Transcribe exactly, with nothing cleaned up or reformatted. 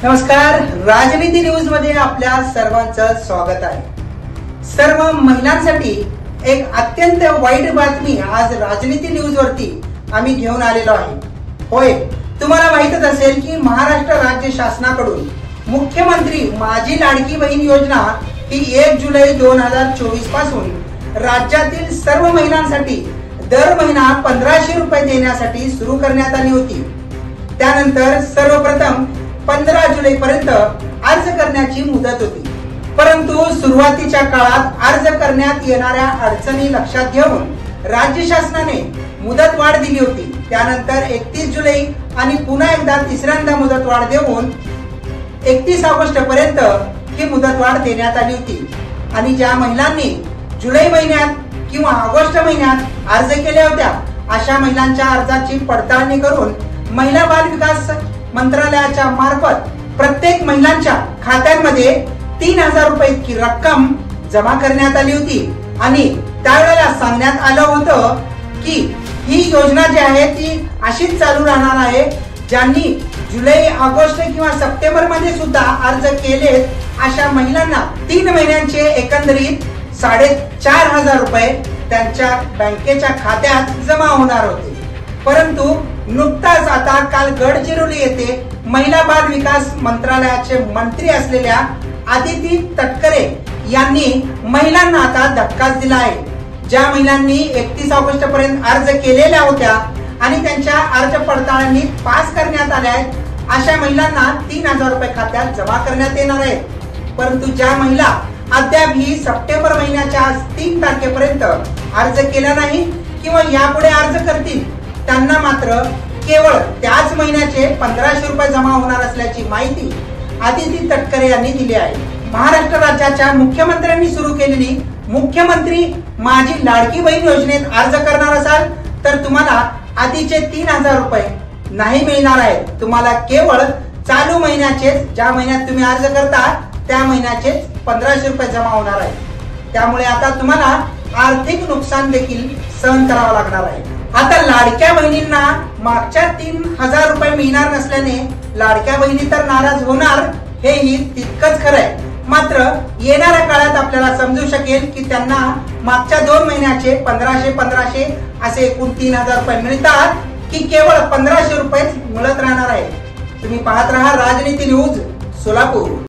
नमस्कार, राजनीती न्यूज मध्ये आपल्या सर्वांचं स्वागत आहे। सर्व महिलांसाठी एक अत्यंत वाईट बातमी आज राजनीती न्यूज वरती आम्ही घेऊन आलेलो आहे। होय, तुम्हाला माहितच असेल की महाराष्ट्र राज्य शासनाकडून मुख्यमंत्री माझी लाडकी बहीण योजना ही एक जुलै दोन हजार चोवीस पासून राज्यातील सर्व महिलांसाठी दर महिना पंधराशे रुपये देण्यासाठी सुरू करण्यात आली होती। त्यानंतर सर्वप्रथम पंधरा जुलै पर्यंत अर्ज करण्याची मुदत होती, परंतु सुरुवातीच्या काळात अर्ज करण्यात येणाऱ्या अडचणी लक्षात घेऊन राज्य शासनाने मुदत वाढ दिली होती। त्यानंतर एकतीस जुलै आणि पुन्हा एकदा तिसऱ्यांदा मुदत वाढ देऊन एकतीस ऑगस्ट पर्यंत ही मुदत वाढ देण्यात आली होती। आणि ज्या महिलांनी जुलै महिन्यात किंवा ऑगस्ट महिन्यात अर्ज केल्या होत्या अशा महिलांच्या अर्जाची पडताळणी करून महिला बाल विकास मंत्रालयाच्या मार्फत प्रत्येक महिलांच्या खात्यांमध्ये तीन हजार रुपये इतकी रक्कम जमा करण्यात आली होती। आणि त्यावेळेला सांगण्यात आलं होतं की ही योजना जी आहे ती अशीच चालू राहणार आहे। ज्यांनी जुलै ऑगस्ट किंवा सप्टेंबर मध्ये सुद्धा अर्ज केलेत अशा महिलांना तीन महिन्यांचे एकंदरीत साडेचार हजार रुपये त्यांच्या बँकेच्या खात्यात जमा होणार होते। परंतु नुकताच आता काल गडचिरोली येथे महिला बाल विकास मंत्रालयाचे मंत्री असलेल्या आदिती तटकरे यांनी महिलांना आता धक्काच दिला आहे। ज्या महिलांनी एकतीस ऑगस्ट पर्यंत अर्ज केलेल्या होत्या आणि त्यांच्या अर्ज पडताळणी पास करण्यात आल्या आहेत अशा महिलांना तीन हजार रुपये खात्यात जमा करण्यात येणार आहेत। परंतु ज्या महिला अद्याप ही सप्टेंबर महिन्याच्या तीन तारखेपर्यंत अर्ज केला नाही किंवा यापुढे अर्ज करतील त्यांना मात्र केवळ त्याच महिन्याचे पंधराशे रुपये जमा होणार असल्याची माहिती आदिती तटकरे यांनी दिली आहे। महाराष्ट्र राज्याच्या मुख्यमंत्र्यांनी सुरू केलेली मुख्यमंत्री माझी लाडकी बहीण योजनेत अर्ज करणार असाल तर तुम्हाला आधीचे तीन हजार रुपये नाही मिळणार आहेत। तुम्हाला केवळ चालू महिन्याचे ज्या महिन्यात तुम्ही अर्ज करता त्या महिन्याचे पंधराशे रुपये जमा होणार आहे। त्यामुळे आता तुम्हाला आर्थिक नुकसान देखील सहन करावं लागणार आहे। आता लाडक्या बहिणींना मागच्या तीन हजार रुपये मिळणार नसल्याने लाडक्या बहिणी तर नाराज होणार, हेही तितकंच खरं आहे। मात्र येणाऱ्या काळात आपल्याला समजू शकेल की त्यांना मागच्या दोन महिन्याचे पंधराशे पंधराशे असे एकूण तीन हजार रुपये मिळतात की केवळ पंधराशे रुपये मिळत राहणार आहे। तुम्ही पाहत राहा राजनीती न्यूज सोलापूर।